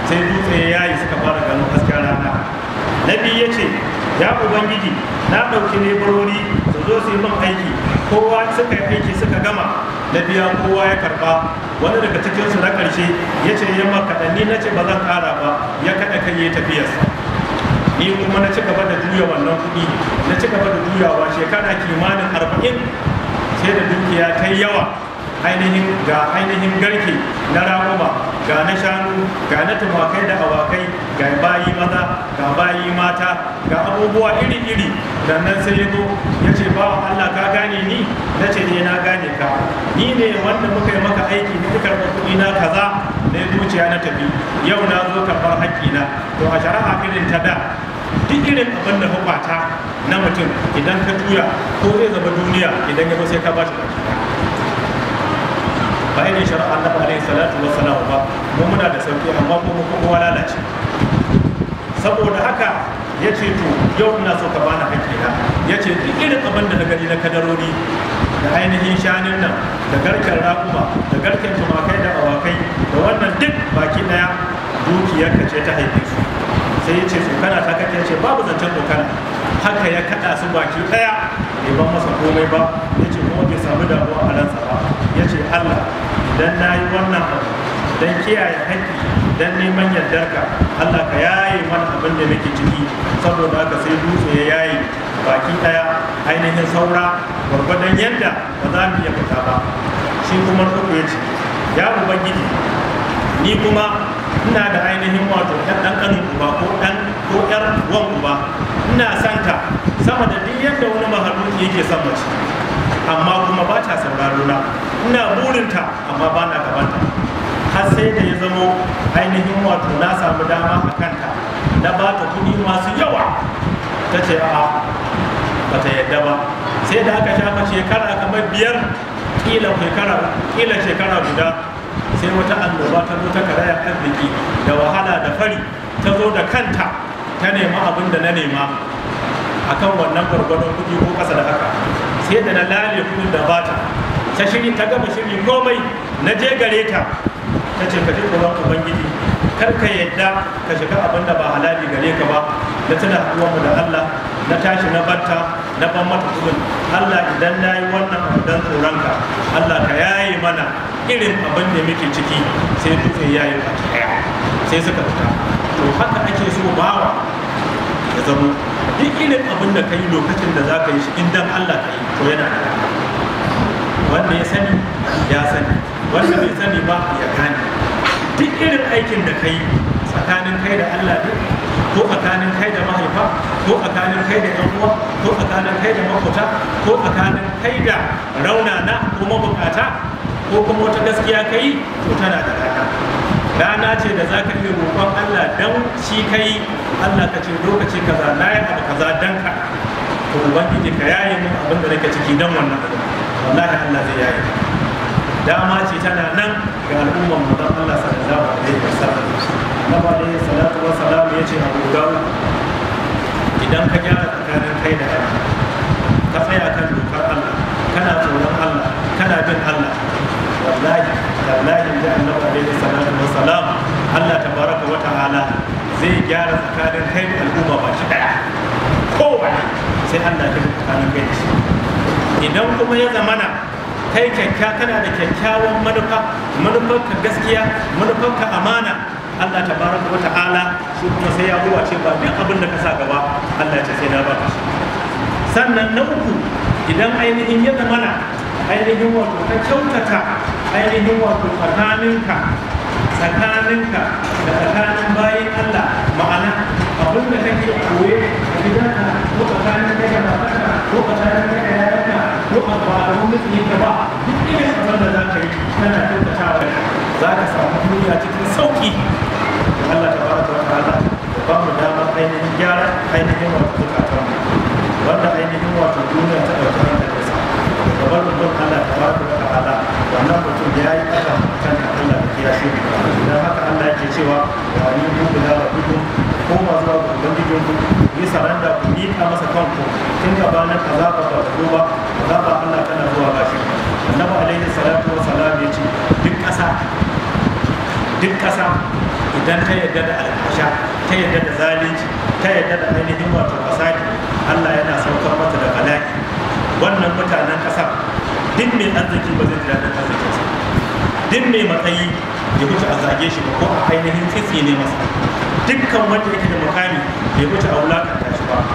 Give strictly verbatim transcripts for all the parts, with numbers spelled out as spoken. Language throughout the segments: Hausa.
sai dutse ya yi suka fara ganin hasken rana. Na biyu ya ce ya ubangiji na ɗauki leburori su zo su yi min aiki, kowa suka yi aiki suka gama na biya kowa ya karɓa. Wani daga cikinsu na ƙarshe ya ce yin makaɗanni, na ce ba zan ƙara ba, ya kaɗa kai ya tafiyarsa. Ni kuma na ci gaba da juya wannan kuɗi, na ci gaba da juyawa shekara kimanin arba'in, sai da dukiya ta yawa, ainihin ga ainihin garke na raƙuma, ga na shanu, ga na tumakai da awakai, ga bayi maza, ga bayi mata, ga abubuwa iri-iri. Dan nan sai ya zo ya ce bawa Allah ka gane ni? Na ce ne na gane ka, ni ne wanda muka yi maka aiki ni ka karɓa kuɗi na kaza, na zuciya na tafi, yau na zo karɓar haƙƙina. To a shari'a irin ta da, duk irin abin da hukwata na mutum idan ka juya ko zai zama duniya, idan ya zo sai ka ba shi baki ba irin shari'a annabi alaihi salatu wassalam ba. Mu muna da sauki amma ko mu kowa lalace. Saboda haka ya ce to yau ina so ka bani haƙƙina. Ya ce duk irin abin da na gani na kadarori da ainihin shanun nan da garken raƙuma da garken tumakai da awakai da wannan duk baki ɗaya dukiyarka ce ta haife su. Sai ya ce tsokana ta kake, ce babu zancen tsokana. Haka ya kaɗa su baki ɗaya, bai ban masa komai ba. Ya ce kuma bai samu damuwa a ransa ba. Ya ce Allah, idan na yi wannan abu don kiyaye haƙƙi don neman yardarka, Allah ka yaye mana abin da nake ciki. Saboda haka sai dutse ya yaye baki ɗaya ainihin saura gwargwadon yadda ba za mu iya fita ba. Shi kuma uku ya ce ya ubangiji, ni kuma ina da ainihin wato ɗan ɗanƙanin uba ko ɗan ko ƴar wan uba, ina santa sama da duk yadda wani mahaluki yake son mace, amma kuma ba ta sauraro na. Ina burinta amma ba na gabanta. Har sai da ya zamo ainihin wato na samu dama a kanta, na ba ta kuɗi masu yawa. Ta ce a'a ba ta yadda ba. Sai da aka shafa shekara kamar biyar, ƙila shekara ƙila shekara guda, sai wata annoba ta zo ta karaya arziki da wahala da fari, ta zo da kanta ta nema abin da na nema akan wannan gwargwadon kuɗi ko ƙasa da haka. Sai da na lale kuɗin da bata, ta shiri ta gama shiri komai, na je gare ta, ta ce ka ji tsoron ubangiji, kar ka yadda ka shiga abin da ba halali gare ka ba. Na tuna haɗuwarmu da Allah, na tashi na batta, na ban mata kuɗin. Allah, idan na yi wannan abu don tsoronka, Allah ka yaye mana irin abin da muke ciki. Sai dutse ya yi baki ɗaya, sai suka fita. To haka ake so bawa ya zamo duk irin abin da ka yi lokacin da za ka yi shi in dan Allah ka yi, to yana da rana. Wanda ya sani ya sani, wanda bai sani ba ya gane. Duk irin aikin da ka yi tsakanin kai da Allah ne, ko tsakanin kai da mahaifa, ko tsakanin kai da yan uwa, ko tsakanin kai da makwata, ko tsakanin kai da raunana ko mabukata, ko kuma wata gaskiya ka yi, to tana da rana. Rana ce da za ka iya roƙon Allah dan shi ka yi. Allah ka ce lokaci kaza na yi abu kaza dan ka, to ubangiji ka yaye min abin da nake ciki dan wannan abu. Wallahi Allah zai yaye. Dama ce tana nan ga al'ummar mu dan Allah sallallahu alaihi wasallam. Annabi alaihi salatu wassalam ya ce abu guda uku, idan ka gyara tsakanin kai da Allah, ka tsaya kan dokar Allah, kana tsoron Allah, kana bin Allah, wallahi wallahi da Annabi alaihi salatu wassalam, Allah tabaraka wa ta'ala zai gyara tsakanin kai da al'umma baki daya. Kowane sai Allah ya tsakanin kai da shi. Idan kuma ya zamana kai kyakkyawa, kana da kyakkyawan manufa, manufarka gaskiya, manufarka amana, Allah tabaraka wa ta'ala shi kuma sai ya buwa ce ba duk abin da ka sa gaba Allah ce sai na ba ka shi. Sannan na uku, idan ainihin ya zamana ainihin wato ka kyautata ainihin wato tsakaninka tsakaninka da tsakanin bayin Allah, ma'ana abin da kake koye a gidanka ko tsakanin kai da matarka ko tsakanin kai da yayanka ko a ba a wani mutum ka ba, duk irin abin da za ka yi kana kyautatawa za ka samu duniya cikin sauki. Allah ta baraka wa ta'ala da ba mu dama ainihin gyara ainihin wato zukatan mu, wanda ainihin wato duniya ta ɗauki hankalinsa da bar mutum Allah ta baraka wa ta'ala wannan mutum ya yi ƙasa kan Allah da kiyashe mu. Don haka Allah yake cewa wa ni buku da rabbiku, ko ma zuwa ga ubangijin ku yi saranda ku miƙa masa kanku tun gabanin azaba ba ta zo ba. Azaba Allah tana zuwa gashi. Annabi alaihi salatu wa salam ya ce duk ƙasa duk ƙasa idan ta yarda da alfasha ta yarda da zalunci ta yarda da ainihin wato fasadi Allah yana saukar mata da bala'i. Wannan mutanen ƙasa duk mai arziki ba zai ji daɗin arzikinsa, duk mai matsayi ya wuce a zage shi ba ko a ainihin tsitsi ne masa, dukkan wanda yake da makami ya wuce a wulakanta shi ba,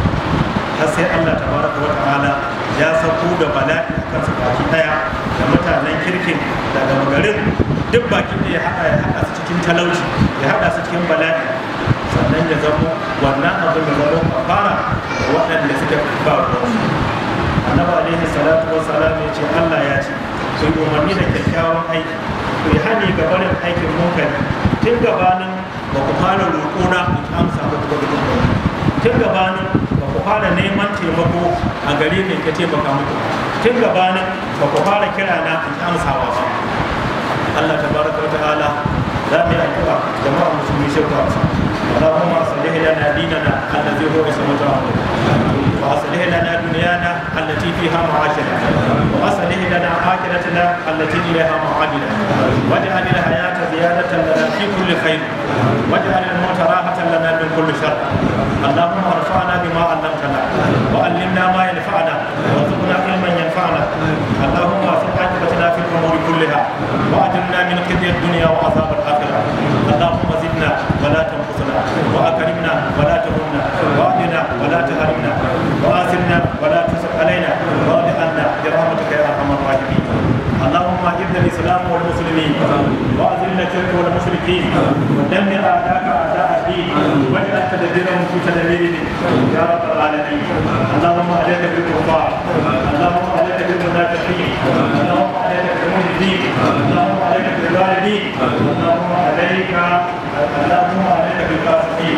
har sai Allah tabaraka wa ta'ala ya sauko da bala'i a kansu baki daya, da mutanen kirkin daga magarin duk baki ɗaya ya haɗa ya haɗa su cikin talauci, ya haɗa su cikin bala'i, sannan ya zamo wannan abin da zamo kafara da waɗanda suka ba ruwansu. Annabi alaihi salatu wa salam ya ce Allah ya ce ku yi umarni da kyakkyawan aiki, ku yi hani ga barin aikin munkari tun gabanin ba ku fara roƙona in amsa ba ku ga tun gabanin ba ku fara neman taimako a gare ni ka taimaka muku, tun gabanin ba ku fara kira na in amsawa ba. Allah tabaraka wa ta'ala za mu yi addu'a jama'a musulmi sai ku amsa. Allahumma aslih lana dinana allazi huwa ismatu amrina wa aslih lana dunyana allati fiha ma'ashina wa aslih lana akhiratana allati ilayha ma'adina waj'al al-hayata ziyadatan lana fi kulli khair waj'al al-mauta rahatan lana min kulli shar. Allahumma arfa'na bima 'allamtana wa 'allimna ma yanfa'una warzuqna ilman yanfa'una. Allahumma fi aqibatina fil umuri kulliha wa ajirna min khizyi ad-dunya wa 'adhab al-akhirah. Allahumma zidna wa la tanqusna وأكرمنا ولا تهنا وأعطنا ولا تحرمنا وآثرنا ولا تسر علينا وارض عنا برحمتك يا أرحم الراحمين. اللهم أعز الإسلام والمسلمين وأذل الشرك والمشركين ودمر أعداءك أعداء الدين واجعل تدبيرهم في تدبيرهم يا رب العالمين. اللهم عليك بالكفار، اللهم عليك بالمنافقين، اللهم عليك بالمجرمين، اللهم عليك بالظالمين، اللهم عليك اللهم عليك بالفاسقين.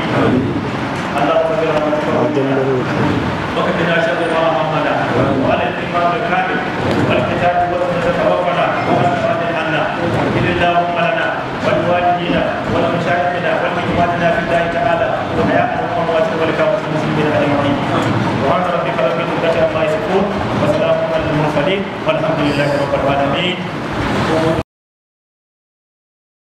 اللهم برحمتك وكفنا شر ما همنا وعلى الإمام الكامل والكتاب والسنة توفنا ولا تفرد عنا إلا اللهم لنا ولوالدينا ولمشايخنا ولإخواننا في الله تعالى وحياة الأموات والكافة المسلمين أجمعين. سبحان ربك رب العزة عما يصفون وسلام على المرسلين والحمد لله رب العالمين.